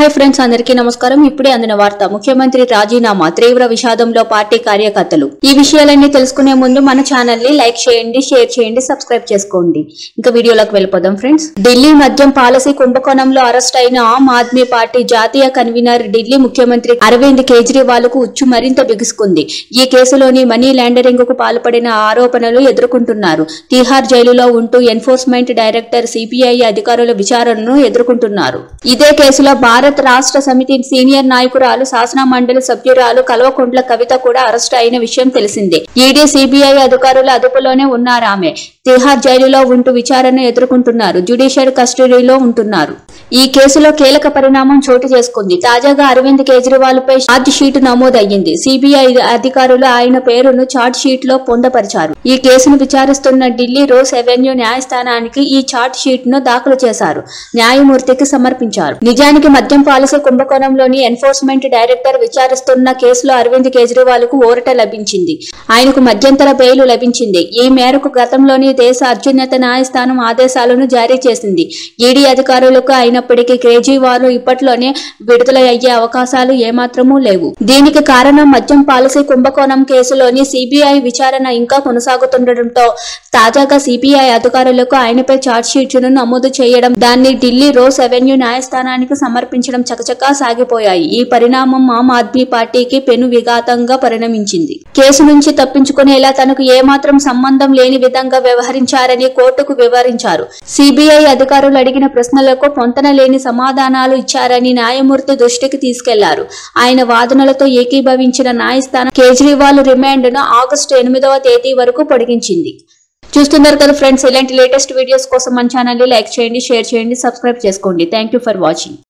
hi friends अंदरिकी नमस्कारम इప్పుడే అందిన వార్త ముఖ్యమంత్రి రాజీనామా తీవ్ర విషాదంలో పార్టీ కార్యకర్తలు ఈ విషయాలన్నీ తెలుసుకునే ముందు మన ఛానల్ ని లైక్ చేయండి షేర్ చేయండి సబ్స్క్రైబ్ చేసుకోండి ఇంకా వీడియోలోకి వెళ్ళిపోదాం ఫ్రెండ్స్ ఢిల్లీ మద్యం పాలసీ కుంభకోణంలో అరెస్ట్ అయిన ఆమ్ ఆద్మీ పార్టీ జాతీయ కన్వీనర్ ఢిల్లీ ముఖ్యమంత్రి అరవింద్ కేజ్రీవాల్ కు ఉచ్చు మరింత బిగుసుకుంది ఈ కేసులోని మనీ లాండరింగ్ కు పాల్పడిన ఆరోపణలు ఎదుర్కొంటున్నారు తిహార్ జైలులో ఉంటూ ఎన్ఫోర్స్మెంట్ డైరెక్టర్ సిబిఐ అధికారుల విచారణను ఎదుర్కొంటున్నారు ఇదే కేసులో భారత రాష్ట్ర సమితి సీనియర్ నాయకురాలు శాసన మండలి సభ్యురాలు కల్వకుంట్ల కవిత కూడా అరెస్ట్ అయిన విషయం తెలిసిందే ఈడీ సిబిఐ అధికారుల అదుపులోనే ఉన్నారామె తిహార్ జైలులో ఉంటూ విచారణ ఎదుర్కొంటున్నారు జ్యుడిషియల్ కస్టడీలో ఉంటున్నారు ఈ కేసులో కీలక పరిణామం చోటు చేసుకుంది తాజాగా అరవింద్ కేజ్రీవాల్ పై ఛార్జ్ షీట్ నమోదయ్యింది సిబిఐ అధికారులు ఆయన పేరును ఛార్జ్ షీట్ లో పొందపరిచారు ఈ కేసును విచారిస్తున్న ఢిల్లీ రోజ్ అవెన్యూ న్యాయస్థానానికి ఈ ఛార్జ్ షీట్ ను దాఖలు చేశారు న్యాయమూర్తికి సమర్పించారు నిజానికి మద్యం పాలసీ కుంభకోణంలోని ఎన్ఫోర్స్మెంట్ డైరెక్టర్ విచారిస్తున్న కేసులో అరవింద్ కేజ్రీవాల్ కు ఊరట లభించింది ఆయనకు మధ్యంతర బెయిల్ లభించింది ఈ మేరకు గతంలోని దేశ అత్యున్నత న్యాయస్థానం ఆదేశాలను జారీ చేసింది ఈడీ అధికారులకు అయినప్పటికీ కేజ్రీవాల్ ఇప్పట్లోనే విడుదల అయ్యే అవకాశాలు ఏమాత్రమూ లేవు దీనికి కారణం మద్యం పాలసీ కుంభకోణం కేసులోని సిబిఐ విచారణ ఇంకా కొనసాగుతుండటంతో తాజాగా సిబిఐ అధికారులకు ఆయనపై ఛార్జ్ షీట్ ను నమోదు చేయడం దాన్ని ఢిల్లీ రోజ్ అవెన్యూ న్యాయస్థానానికి సమర్పించడం చకచకా సాగిపోయాయి ఈ పరిణామం ఆమ్ ఆద్మీ పార్టీకి పెను విఘాతంగా పరిణమించింది కేసు నుంచి తప్పించుకునేలా తనకు ఏమాత్రం సంబంధం లేని విధంగా వ్యవహరించారని కోర్టుకు వివరించారు సిబిఐ అధికారులు అడిగిన ప్రశ్నలకు పొంతన లేని సమాధానాలు ఇచ్చారని న్యాయమూర్తి దృష్టికి తీసుకెళ్లారు ఆయన వాదనలతో ఏకీభవించిన న్యాయస్థానం కేజ్రీవాల్ రిమాండ్ ను ఆగస్టు 8వ తేదీ వరకు పొడిగించింది చూస్తున్నారు కదా ఫ్రెండ్స్ ఇలాంటి లేటెస్ట్ వీడియోస్ కోసం మన ఛానల్ ని లైక్ చేయండి షేర్ చేయండి సబ్స్క్రైబ్ చేసుకోండి థాంక్యూ ఫర్ వాచింగ్